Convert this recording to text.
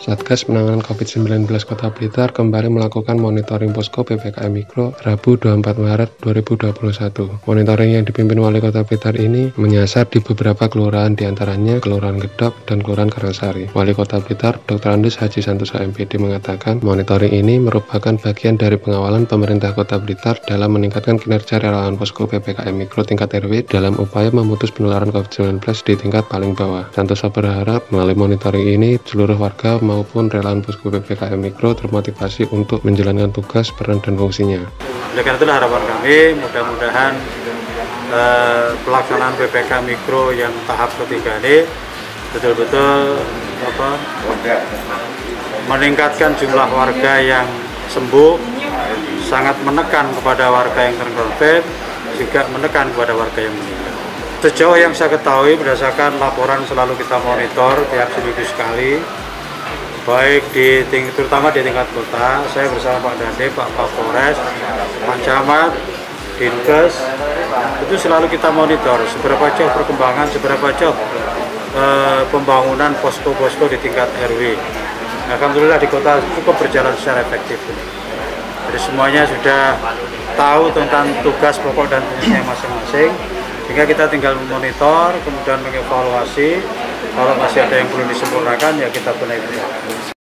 Satgas Penanganan COVID-19 Kota Blitar kembali melakukan monitoring posko PPKM Mikro Rabu 24 Maret 2021. Monitoring yang dipimpin Wali Kota Blitar ini menyasar di beberapa kelurahan, diantaranya Kelurahan Gedok dan Kelurahan Karangsari. Wali Kota Blitar, Dr. Andes Haji Santoso MPD mengatakan monitoring ini merupakan bagian dari pengawalan pemerintah Kota Blitar dalam meningkatkan kinerja relawan posko PPKM Mikro tingkat RW dalam upaya memutus penularan COVID-19 di tingkat paling bawah. Santoso berharap melalui monitoring ini seluruh warga maupun relawan posko PPKM Mikro termotivasi untuk menjalankan tugas, peran, dan fungsinya. Oleh karena itulah harapan kami mudah-mudahan pelaksanaan PPKM Mikro yang tahap ketiga ini betul-betul meningkatkan jumlah warga yang sembuh, sangat menekan kepada warga yang terkonfirmasi, juga menekan kepada warga yang meninggal. Sejauh yang saya ketahui berdasarkan laporan selalu kita monitor tiap seminggu sekali, baik terutama di tingkat kota, saya bersama Pak Dade, Pak Kapolres, Pak Camat, Dinkes, itu selalu kita monitor seberapa jauh perkembangan, seberapa jauh pembangunan posko-posko di tingkat RW. Alhamdulillah di kota cukup berjalan secara efektif. Jadi semuanya sudah tahu tentang tugas pokok dan fungsinya masing-masing, sehingga kita tinggal memonitor, kemudian mengevaluasi. Kalau masih ada yang perlu disempurnakan, ya kita benahi.